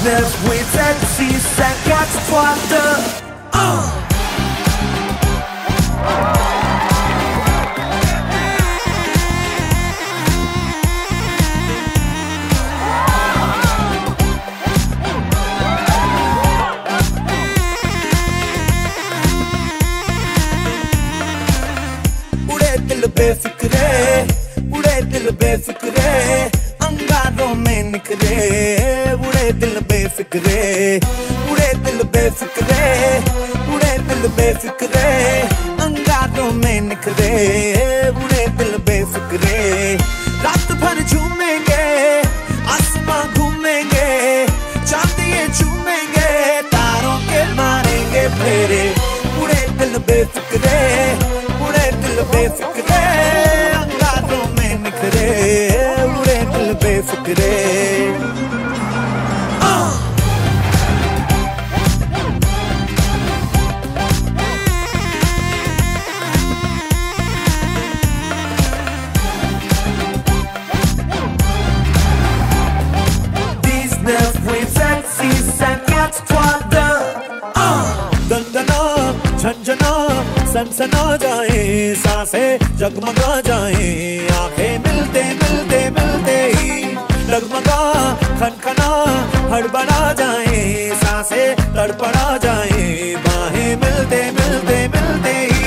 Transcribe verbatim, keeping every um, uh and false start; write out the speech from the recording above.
dix-neuf, huit, sept, six, cinq, quatre, trois, deux, un. दिल बेफिक्रे, उड़े दिल बेफिक्रे, अंगारों में निकले, उड़े दिल बेफिक्रे, उड़े दिल बेफिक्रे, उड़े दिल बेफिक्रे, अंगारों में निकले, उड़े दिल बेफिक्रे। रात भर झूमेंगे, आसमां घूमेंगे, चांदिये चूमेंगे, तारों के मारेंगे फेरे, उड़े दिल बेफिक्रे, उड़े दिल बेफिक्रे, अंगारों में निखरे, उड़े दिल Befikre. dix-neuf, huit, sept, six, cinq, quatre, trois, deux, un. दंदना Jhanjhana सनसना जाए, सांसें जगमगा जाए, आंखें मिलते मिलते मिलते ही डगमगा खनखना हड़बड़ा जाए, सांसें तड़पड़ा जाए, बाहें मिलते मिलते मिलते ही